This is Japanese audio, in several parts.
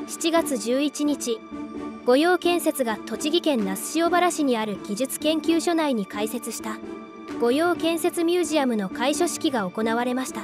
7月11日、御用建設が栃木県那須塩原市にある技術研究所内に開設した御用建設ミュージアムの開所式が行われました。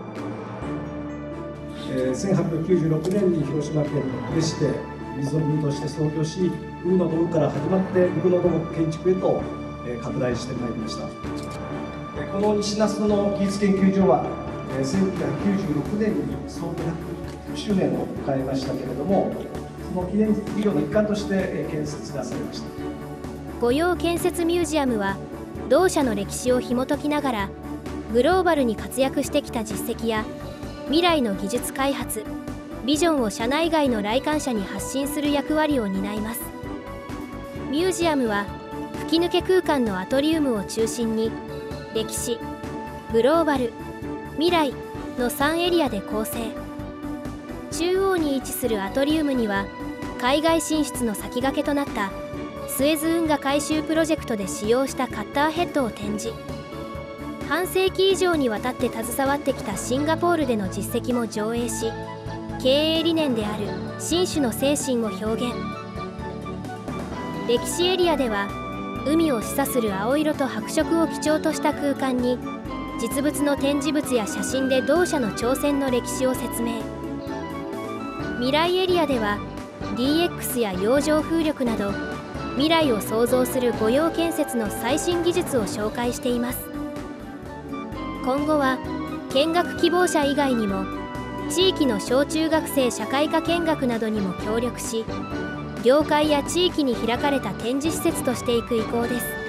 1896年に広島県呉市で水の部として創業し、海の土木から始まって陸の土木建築へと拡大してまいりました。この西那須の技術研究所は1996年に創部100周年を迎えましたけれども、その記念事業の一環として建設がされました。 御用建設ミュージアムは同社の歴史を紐解きながら、グローバルに活躍してきた実績や未来の技術開発、ビジョンを社内外の来館者に発信する役割を担います。ミュージアムは吹き抜け空間のアトリウムを中心に、歴史、グローバル、未来の3エリアで構成。中央に位置するアトリウムには、海外進出の先駆けとなったスエズ運河改修プロジェクトで使用したカッターヘッドを展示。半世紀以上にわたって携わってきたシンガポールでの実績も上映し、経営理念である新種の精神を表現。歴史エリアでは、海を示唆する青色と白色を基調とした空間に、実物の展示物や写真で同社の挑戦の歴史を説明。未来エリアでは DX や洋上風力など、未来を創造する御用建設の最新技術を紹介しています。今後は見学希望者以外にも、地域の小中学生社会科見学などにも協力し、業界や地域に開かれた展示施設としていく意向です。